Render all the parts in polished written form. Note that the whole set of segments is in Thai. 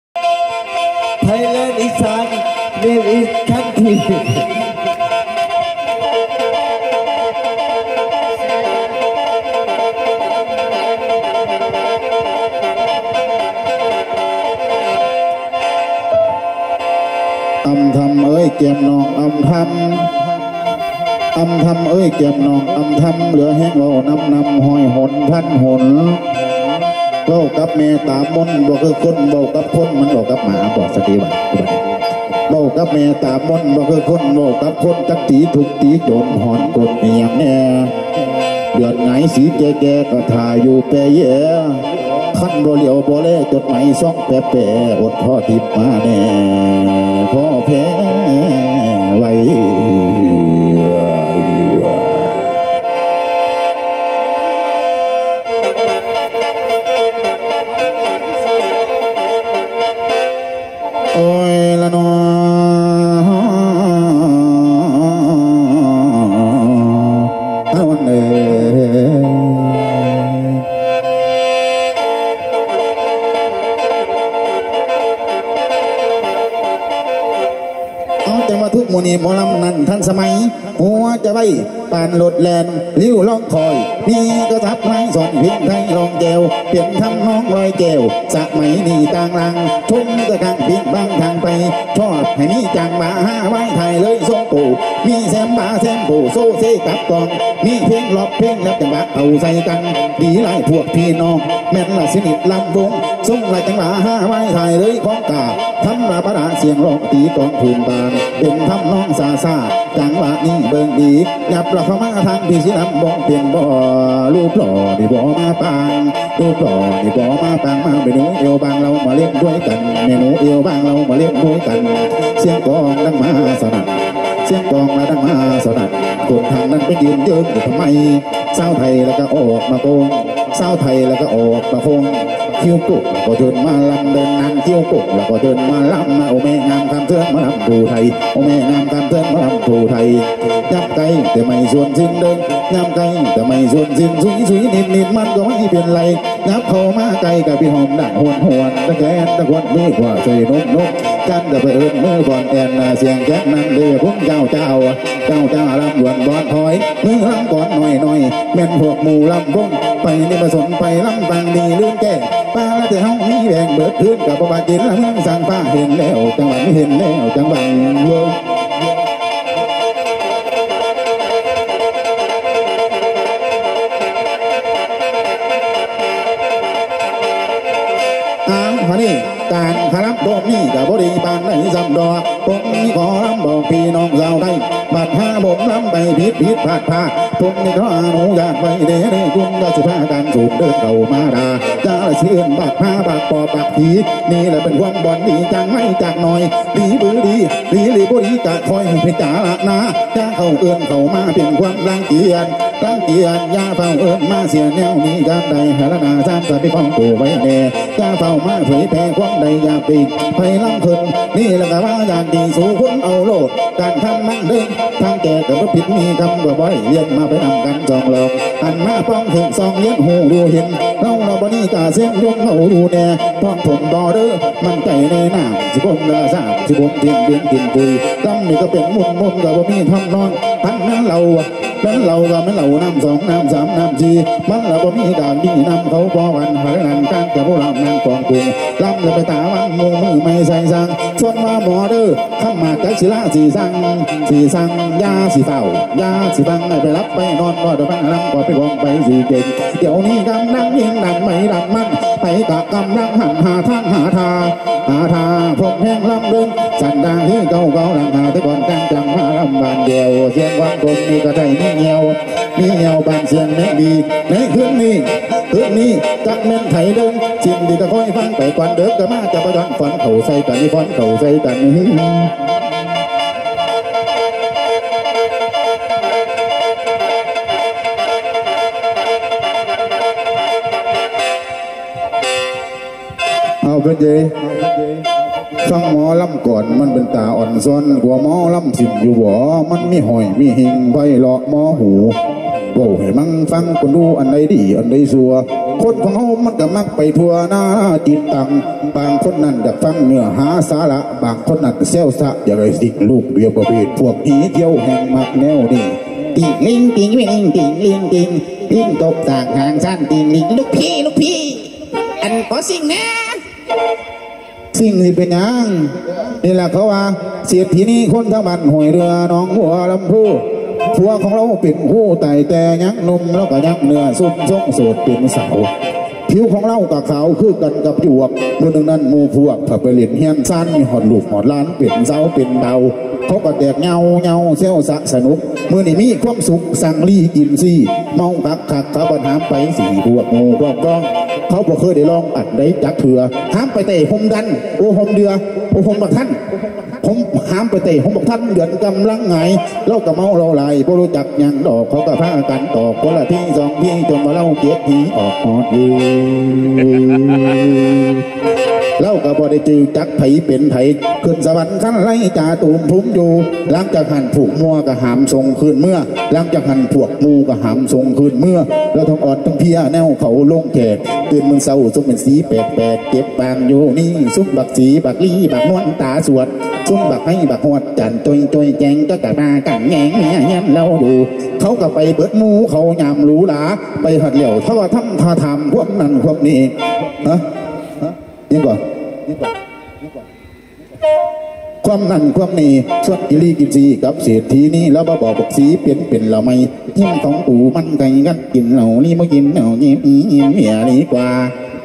Thailand Isan name is country อำทำเอ้ยเกี่ยมนองอำทำเอ้ยเกี่ยมนองอำทำเหลือแห้งเรานำห้อยหนพันหนเบ้ากับแม่ตามนบ่คือคนเบ้ากับคนมันเบ้ากับหมาบอกสติบัติเบ้ากับแม่ตามนบ่คือคนเบ้ากับคนจักตีทุกตีโจนหอนกดเมียงแน่เดือดไงสีแก่ก็ถ่ายอยู่แปรเย่ขั้นบ่เหลียวบ่เล่จดหมายซ่องแปรอดพ่อทิพมาแน่พ่อแพ้ไว้โอ้ยละนอเอาวันเอ๋ทุกโมนีหมอลำนั้นทันสมัยหัวจะไว้ปานหลดแลนลิ้วล่องคอยมีกระทับไม้สอนพิมพ์ไทยลองแก้วเปลี่ยนทำน้องลอยแก้วสะไหมนี่ต่างลังทุ่งกระดังพิงบางทางไปชอบให้มีจังมาห้าไว้ไทยเลยทรงปู่มีแซมบาแซมปู่โซเซกับกองมีเพลงหลอกเพลงแล้วจังหวะเอาใส่กันดีไล่พวกพี่น้องแม่นละสนิทลำวงทรงไล่จังหวะห้าไว้ไทยเลยของกาทำมาประดาเสียงร้องตีกองพื้นบานเป็นทำน้องซาจังหวะนี้เบิ่งดีหยับเราเข้ามาทางพี่สิลำบงเปลี่ยนบ่รูปหล่อนี่บ่มาปางรูปหล่อนี่บ่มาปางมาเมนูเอวบางเรามาเล่นด้วยกันเมนูเอวบางเรามาเล่นด้วยกันเสียงกองดังมาสนั่นเสียงกองและดังมาสนั่นคนทางนั้นไปยืนเยอะอยู่ทำไมสาวไทยแล้วก็ออกมาโกงสาวไทยแล้วก็ออกมาพงคิ้วกุกก็เดินมาลำเดินนางคิ้วกุกแล้วก็เดินมาลำมาโอแม่งามคำเทือนมาลำภูไทยโอแม่งามคำเทือนมาลำภูไทยยับไก่แต่ไม่ส่วนสิ้นเดินยับไก่แต่ไม่ส่วนสิ้นสุยนิดมันก็ไม่เป็นไรยับเข้ามาไก่กับพี่หอมดังหวนตะแกนตะควันมือกว่าใส่นกกันแต่ไปเอิญมือบอลแอนเสียงแก๊สนั่นเลยพุ่งเจ้าลำหวนบอลถอยมือลำก่อนหน่อยแม่นพวกหมูลำพุ่งไปในผสมไปลำฟังดีลืมแก่ป้าละแต่เฮามีแบ่งเบิดพื้นกับบ่ากินละเมืองสั่งป้าเห็นแล้วจังหวัดไม่เห็นแล้วจังหวัดเวอพนี่การขลับโดมนี่กับบริบาลในจำดอกผมนี่ขอรำบอกพี่น้องชาวไทยบัดห้าผมรำไปผิดพลาดผมนี่ขออนุญาตไว้เด้กุมก็สิพากันสูบเดินเก่ามาดาจ้าเชื่อบัดห้าบัดปอบัดผีนี่แหละเป็นความบ่อนดีจังไม่จากหน่อยดีบือดีบุรีกะคอยให้จ่าละนาจ้าเข้าเอื้อนเข้ามาเป็นความรังเกียจยาเฝ้าเอื้อนมาเสียแนวนี้การใดหาละนาสร้างสรรค์เป็นของตัวไว้แน่จ้าเฝ้ามาเผยแผ่ความใดอยากปีไพล้ำขึ้นนี่แหละก็ว่าอย่างดีสู่คนเอาโลดการทำมันเดินทางแก่แต่ว่าผิดมีคำว่าบ่อยเย็นมาไปนำกันจองหลอกหันมาป้องถึงซองเย็นหูดูเห็นเราบ่นี้กาเสียงยงเขาดูแน่ป้องผมบ่เด้อมันใจในหน้าสิบมละสามสิบมเพียงกินปุยกำนี่ก็เป็นมุนกับว่ามีทำนอนทั้งนั้นเราก็ไม่เหล่าน้ำสองน้ำสามน้ำสี่มันเราบ่มีด่านมีน้ำเขาบ่วันหานันการกับพวกเรานั่งกองกรุงลำเลยไปตาวันมือไม่ใส่สั่งชวนมาหมอเด้อข้ามาจากศิลาสีสั่งยาสีเฝ้ายาสีฟังไปรับไปนอนก็เดี๋ยวฟังลำก็ไปวงไปสีเก่งเดี๋ยวนี้กำลังยิงดังไม่ดังมันไปกับกำลังหันหาทางหาทาพงแห้งลำเดินสันดานที่เก่าดังหาแต่ก่อนจังมาลำบานเดียวเสียงวันคนมีกระไดมีเหี่ยวบานเสียงไม่ดีในคืนนี้จักเม่นไถเดินสิ่งดีก็คอยฟังไปก่อนเด็กก็มาจะประย้อนฝันเข่าใส่กันนี่ฝันเข่าใส่กันเอาเป็นเจฟังหมอลำก่อนมันเป็นตาอ่อนซ้อนกว่าหมอลำสิ่งอยู่บ่มันมีหอยมีหิงไพเราะหมอหูโว้ให้มั่งฟังคนดูอันใดดีอันใดสัวคนของเขามันก็มักไปทั่วหน้าจิตตังบางคนนั่นอยากฟังเนื้อหาสาระบางคนนั่นเซลซะอยากได้สิ่งลูกเดียวประเภทพวกนี้เที่ยวแห่งมักแนวนี่ติงลิงติงลิงติงลิงติงลิงตกจากหางสั้นติงลิงลูกพี่อันขอสิ่งนะสิ่งที่เป็นยังนี่แหละเขาว่าเสียทีนี้คนทั้งบ้านหอยเรือน้องหัวลำพูผัวของเราเป็นผู้ไต่แต่ยักนมแล้วก็ยักเนื้อซุ่มซ่งสูตรเป็นเสาผิวของเรากับขาวคือกันกับหยวกเมื่อนั้นมูพวกผับไปเล่นเฮียนสั้นมีหอดลูกหอดล้านเป็นเสาเป็นเบาเขาก็แตกเงาเซลสะสนุกเมื่อนี่มีความสุขสั่งรีกินซี่เมาคักเขาปัญหาไปสี่พวกงูพวกก้องเขาบอกเคยได้ลองอัดได้จักเถื่อห้ามไปเตะหมดันโอ้หมเดือโอ้หมบักท่านผมห้ามไปเตะหมบักท่านเดือนกำลังไงเล่ากับเมาเราไหลพอรู้จักยังดอกเขาก็พากันตอกคนละที่สองที่จนมาเล่าเกียรติออกหอดอยู่เล่ากับบอได้จือจักไผเป็นไผขึ้นสวรรค์ขั้นไล่จ่าตูมพุ่มอยู่หลังจากหันผูกมัวกับหามทรงคืนเมื่อหลังจากหันพวกมูกับหามทรงคืนเมื่อเราทั้งอ่อนทั้งเพียแนวเขาลงแขกตื่นมึงเศร้าซุ่มเป็นสีแปลกเก็บปางอยู่นี่ซุ่มบักสีบักลี่บักนวลตาสวดซุ่มบักให้บักหอดจันจอยแจงก็กะมากันแงงแง่เราดูเขาก็ไปเปิดมูเขายามหรูหราไปหัดเหลี่ยวเท่าว่าทำท่าทำพวกนั้นพวกนี้ฮะยังก่อนความนั่นความนี้ส่วนกิริกินซีกับเศรษฐีนี่แล้วบอกบอกสีเป็นเราไม่ทิ้งของปู่มันไก่กันกินเหล่านี้มากินเหล่านี้เมียดีกว่า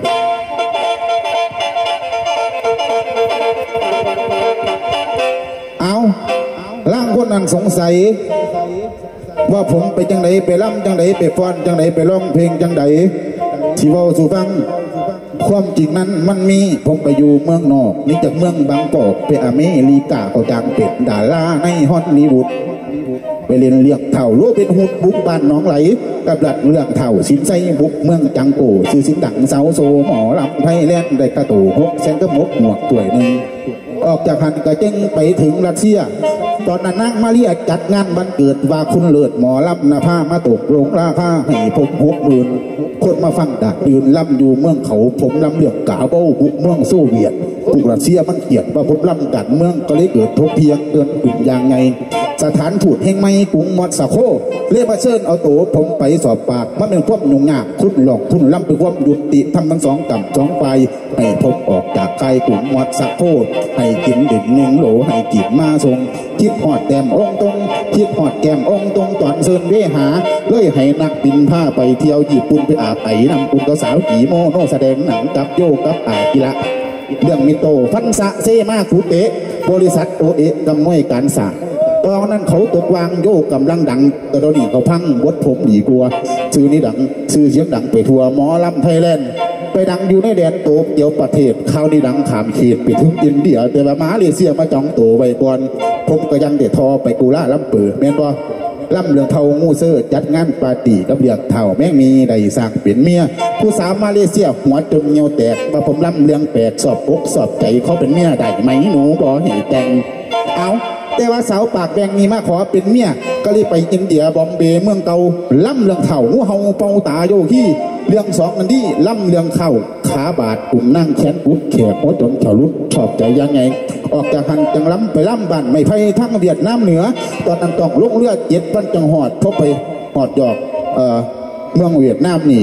เอาล่างคนนั้นสงสัยว่าผมไปจังไหนไปล่ำจังไหนไปฟ้อนจังไหนไปร้องเพลงจังไหนที่ว่าสู่ฟังความจริงนั้นมันมีผมไปอยู่เมืองนอกนี่จากเมืองบางกอกไปอเมริกาเขาจางเป็ดดาราในฮอลลีวูดไปเรียนเรียกเถ่ารู้เป็นหุดบุกบ้านน้องไหลกับหลัดเรื่องเถ่าสินไซบุกเมืองจังโกชื่อสินดังเสาโซหมอลำไทยแลนด์ได้กระตูหกแสนก็มกหมวกตัวหนึ่งออกจากหันกระเจ้งไปถึงรัสเซียตอนนั้นนางมาเรียจัดงานวันเกิดว่าคุณเลิศหมอลำนาผ้ามาตกลงราคาให้ผม60,000คนมาฟังดักยืนลำอยู่เมืองเขาผมลำเลือกกาเบ้าบุกเมืองโซเวียตบุกรัสเซียมันเกลียดว่าผมลำกัดเมืองก็เลยเกิดทบเพียงเกินกลุ่มอย่างไงสถานทูตแห่งไม่กรุงมอสโกเรียกมาเชิญเอาตัวผมไปสอบปากมันเป็นความยุ่งยากคุณหลอกคุณลำเป็นความยุติทำทั้งสองกับสองไปให้ผมออกจากใครกลุ่มมอสโกให้กินดื่ม1 โหลให้กินมาทรงคิดหอดแก้มองตรงคิดหอดแก้มองตรงตอนเซินเวหาเลยให้นักบินผ้าไปเที่ยวญี่ปุ่นไปอาบไอนำปุ่นก็สาวกี่โมโนแสดงหนังกับโยกับอากิระเรื่องมิโตฟันสะเซมาคุเตะบริษัทโอเอะกำนวยการสร้างตอนนั้นเขาตกวางโยกำลังดังแต่ตอนนี้เขาพังวัดผมดีกว่าชื่อนี้ดังชื่อเสียงดังไปทั่วหมอลำไทยแลนด์ไปดังอยู่ในแดนโตเกี่ยวประเทศข่าวนี้ดังขามเขตไปถึงอินเดียแต่ว่ามาเลเซียมาจองตัวไว้ก่อนผมก็ยังเด็ดทอไปกูล่าลำเปิดแม่นบ่ล่ำเรืองเท่างูเซอร์จัดงานปาร์ตี้กับเรียกเท่าแม่งมีได้สร้างเป็นเมียผู้สาวมาเลเซียหัวจนเงียวแตกว่าผมล่ำเรืองแปดสอบอกสอบใจเขาเป็นเมียได้ไหมหนูบ่เห็นแต่งเอาแต่ว่าสาวปากแดงมีมาขอเป็นเมียก็เลยไปอินเดียบอมเบย์เมืองเก่าล่ำเรืองเท่างูเห่าเป่าตาโยขี้เรื่องสองนั่นที่ล่ำเรืองเข้าขาบาดกลุ่มนั่งแขนกุดแขกหัวจนเฉลุดชอบใจยังไงออกจากหันจังล้ำไปล่ำบ้านไม่ไพ่ทั้งเวียดนามเหนือตอนนั้นต้องลงเรือ7 วันจังหอดพบไปหอดหยอกเมืองเวียดนามนี่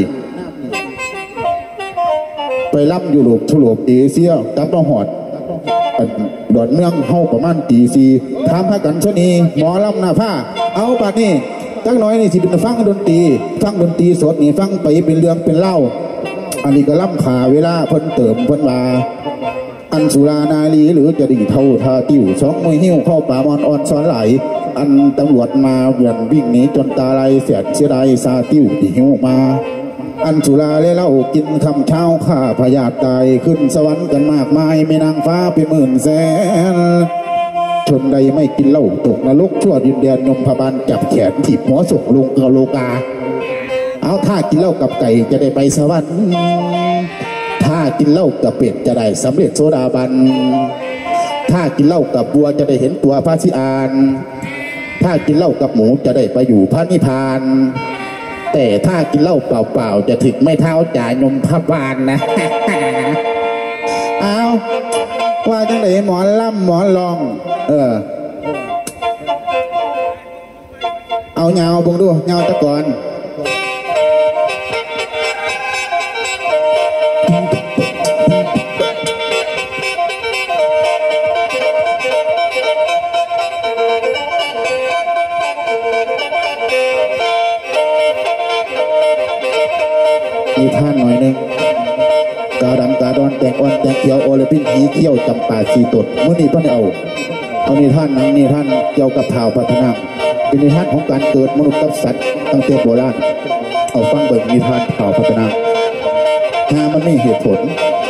ไปล่ำยุโรปทุโรปเอเชียกับต้องหอดดอนเมืองเฮาประมาณตี4ทำให้กันชนีหมอลำหน้าผ้าเอาป่านนี้จักน้อยนี่สิเป็นฟังดนตรีสดนี่ฟังไปเป็นเรื่องเป็นเล่าอันนี้ก็ล่ำขาเวลาเพิ่นเติมเพิ่นว่าอันสุรานาลีหรือจะดิ่งเท่าทาติ้ว2 มือหิ้วเข้าป่ามอนอ่อนซ้อนไหลอันตำรวจมาเวียนวิ่งหนีจนตาลายเสียดเสียดายซาติ้วที่หิ้วมาอันสุราและเหล้ากินคำเช้าข้าพยาธิตายขึ้นสวรรค์กันมากมายไม่นางฟ้าไป10,000 แสนชนใดไม่กินเหล้าตกนรกชั่วดินแดนนมพบาลจับแขนถีบหัวส่งลงกะโลกาเอาถ้ากินเหล้ากับไก่จะได้ไปสวรรค์ถ้ากินเหล้ากับเป็ดจะได้สำเร็จโสดาบันถ้ากินเหล้ากับวัวจะได้เห็นตัวพระสิอานถ้ากินเหล้ากับหมูจะได้ไปอยู่พระนิพพานแต่ถ้ากินเหล้าเปล่าๆจะถึงไม่เท่าจ่ายนมพระบานนะ เอาว่าจังไหนหมอล่ำหมอลองเอาเงาบงดูเงาตะกอนมีท่านหน่อยหนึ่งกาดำกาดอนแตงอ่อนแตงเขียวโอเลปินหีเขี้ยวจำปาสีตดเมื่อนี้เพิ่นเอานิทานนังนิทานเกี่ยวกับข่าวพัฒนาเป็นนิทานของการเกิดมนุษย์กับสัตว์ตั้งแต่โบราณเอาฟังเบิกนิทานข่าวพัฒนามันไม่เหตุผล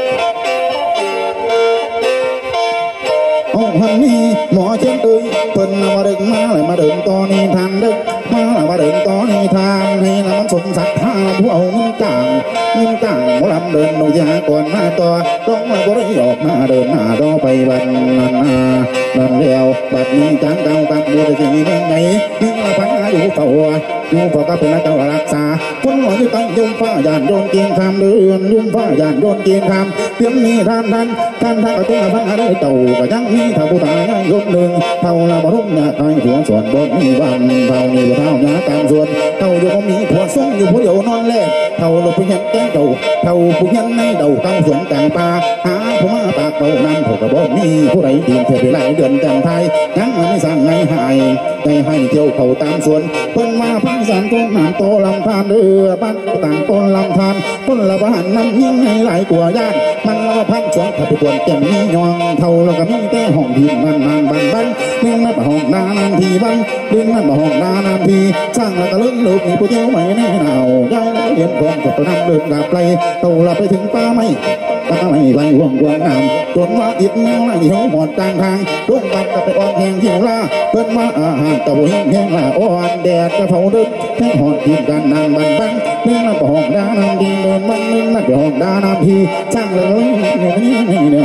ฮันนี่หมอเช่นเอ้ยเพิ่นมาเดินมาเลยมาเดินต่อนิทานเดินมาเดินต่อนิทานให้ละมันสมศักดิ์ท่าผู้เอาเงินต่างหมอลำเดินลงที่หาก่อนมาต่อต้องมาบ่ได้ออกมาเดินหน้าต่อไปวันนั้นนั่นแล้วบัดนี้จางเก่ากับมือจะมีเมืองไหนยิ่งละพันอยู่เฝ้าก็เป็นเจ้ารักษาคนหัวที่ตั้งยุ่งฟ้าย่านโดนเกียงคำเดือนยุ่งฟ้าย่านโดนเกียงคำเตรียมมีท่านก็ต้องพันได้เต่าก็ยังมีท่าผู้ตายยกหนึ่งเท่าละบรุ่งยาตายหัวส่วนบนมีวันเท่ามีเท่ายาการส่วนเท่าอยู่ก็มีผัวส่งอยู่ผู้เดียวนอนแลกเท่าเราผู้ยันแก้เต่าเท่าผู้ยันในเต่าเท่าสวนกลางป่าหาผู้มาปากเต่านั้นผู้กระบอกมีผู้ใดดีเทไปหลายเดือนจำไทยยังไม่สั่งไงหายในให้เที่ยวเขาตามสวนเพิ่นมาพังสารต้นหานโตลำธารเดือบ้านต่างต้นลำธารต้นละบ้านน้ำยิ่งให้หลายกว่าญาติมันละพันสวนถ้าไปกวนเต็มมียองเท่าเราก็มีแต่ห้องที่มันนางบันเรื่องนั้นห้องดานามทีบันเรื่องนั้นห้องดานามทีสร้างแล้วก็เลื่อนลูกมีผู้เที่ยวใหม่แน่หนาวย้ายเรียนของกับประนำเดินกลับไปเท่าเราไปถึงป่าไม่ไปห่วงน้ำจนว่าอิดแมวเหี่ยวหมดกลางทางร่วงบัดกับไปอ่อนแห้งเหี่ยวลาเพิ่นมาอาหารกับหิ้งแห้งละอ่อนแดดจะเผาดึกแค่หอดกินกันนางบันเรื่องนั้นห้องดานามทีเดินวันนึงนั่นห้องดานามทีสร้างเลยเนี่ย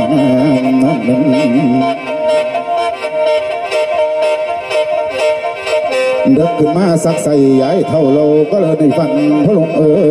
เด็กขึ้นมาสักใส่ใหญ่เท่าเราก็เลยได้ฟันพระลง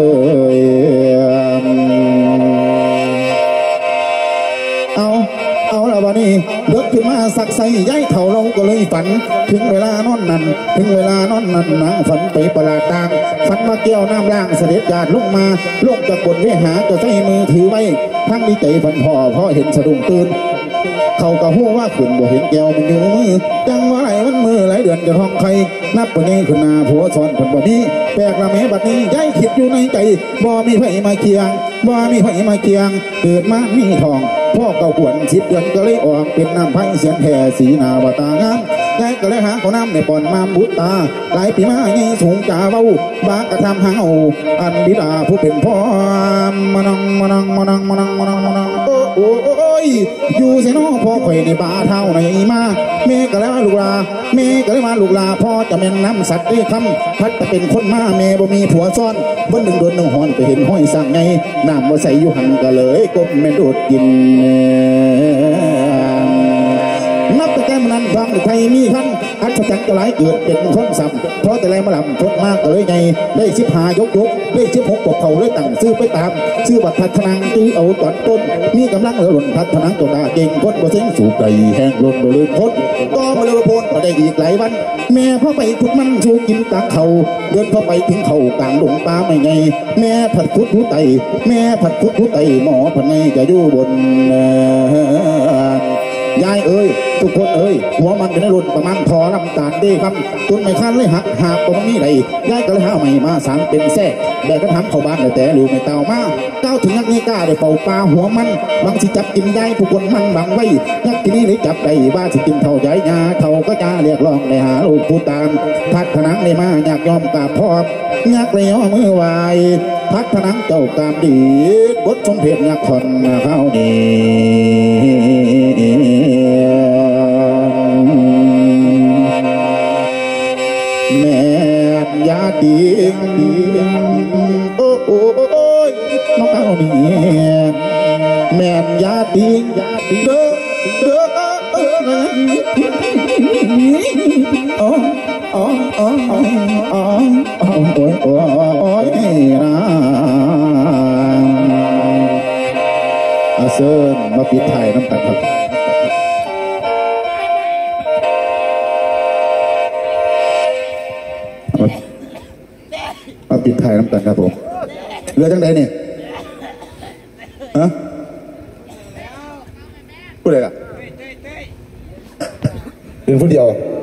เอาละวันนี้เด็กขึ้นมาสักใส่ใหญ่เท่าเราก็เลยฝันถึงเวลานอนนั่นนางฝันไปประหลาดต่างฝันมาเกี่ยวน้ำล่างเสด็จญาติลงมาลงจากบนวิหารจะใช้มือถือไว้ทั้งดีใจฝันพ่อเพราะเห็นสะดุ้งตื่นเขาก็หู้ว่าขึ้นบ่เห็นแก้วมันอยู่มือจังว่าไหลมันมือไหลเดือนจะท้องใครนับวันนี้ขึ้นนาผัวซ้อนคนบ่มีแปลกละแม่บัดนี้ย้ายคิดอยู่ในใจบ่มีไผมาเคียงเกิดมามีทองพ่อเก่าขวน10 เดือนก็เลยออกเป็นน้ำไผ่เสียนแผ่สีนาวตางามยายก็เลยหาเขาน้ำในป่อนมาบุตาหลายปีมาไงสูงจ่าเบาบากระทำหางเอาอันบิดาผู้เป็นพ่อมานังโอ้ยอยู่เสนอพ่อข่อยในบาเท่าไหนมาเมฆก็เลยมาลูกลาพ่อจะเป็นน้ำสัตว์ด้วยคำพัดจะเป็นคนมาเมบ่มีผัวซ้อนบนโดนหอนไปเห็นห้อยสั่งไงน้ำว่าใส่อยู่หันก็เลยกบแม่นโดดกินนับแต่แก้มนั้นบางไทยมีขั้นอัศจรรย์ก็หลายเกิดเป็นคนสัมเพราะแต่แรงมาลำทดมากก็เลยไงได้15 ยกได้16 ปกเขาเลยตั้งซื้อไปตามซื้อบัตรพัฒนังตื้อเอาตอนต้นมีกำลังหล่นพัฒนังตัวตาเก่งคนบ่เส้นสู่ไก่แห้งหล่นโดยพ้นก็มาเลยพ้นมาได้อีกหลายวันแม่พ่อไปขุดมันชูกินตักเขาเดินเข้าไปถึงเขากลางหลงป่าไม่ไงแม่ผัดขุดหูไตหมอผัดไงจะอยู่บนยายเอ้ยทุกคนเอ้ยหัวมันเป็นรุ่นประมาณพอลำตาลดีครับต้นไม้คันเลยหักหาบตรงนี้ไหนยายก็เลยหาใหม่มาสางเป็นแท้แบกกระทำเข้าบ้านแต่หรือไม่เต่ามาเก้าถึงนักนี้กล้าได้เป่าปลาหัวมันบางสิจับกินยายทุกคนมันบังไว้นักที่นี่เลยจับได้ว่าสิกินเท่าใหญ่ยาเท่าก็จะเรียกร้องในหาลูกผู้ตามพัดผนังเลยมาอยากยอมกราบพ่อยักเลยมือไหวพัดผนังเจ้ากามดีบทสมเพชยักคนเข้าดีแม่ยาดีโอ้ยน้องเอาดีแม่ยาดีเด้ออาเซินมาปิดไทยน้ำกันครับมาปิดไทยน้ำกันครับผมเรือจังใดเนี่ยฮะพูดอะไรล่ะเรียนพูดเดียว